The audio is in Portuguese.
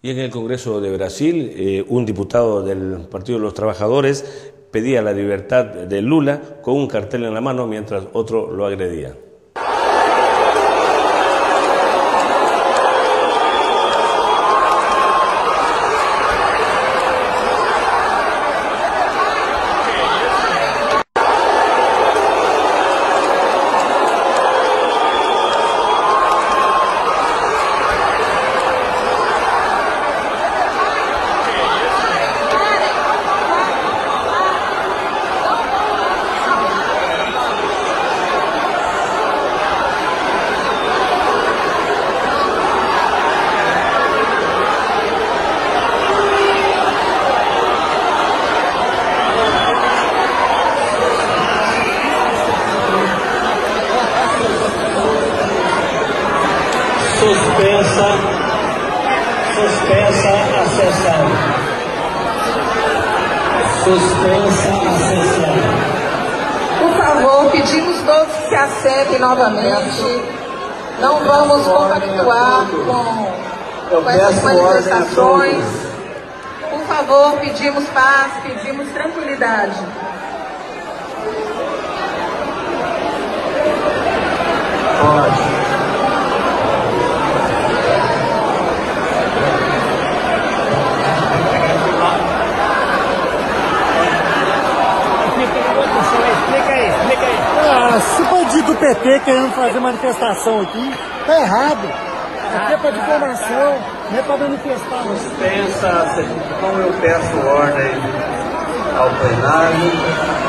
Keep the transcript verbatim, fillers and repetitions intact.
Y en el Congreso de Brasil, eh, un diputado del Partido de los Trabajadores pedía la libertad de Lula con un cartel en la mano mientras otro lo agredía. Suspensa, suspensa a sessão. Suspensa a sessão. Por favor, pedimos todos que se assentem novamente. Não vamos compactuar com, com essas manifestações. Por favor, pedimos paz, pedimos tranquilidade. Pode. Ah, se bandido do P T querendo fazer manifestação aqui, tá errado. Aqui é para diplomação, não é para manifestar. Suspensa, como eu peço ordem ao plenário.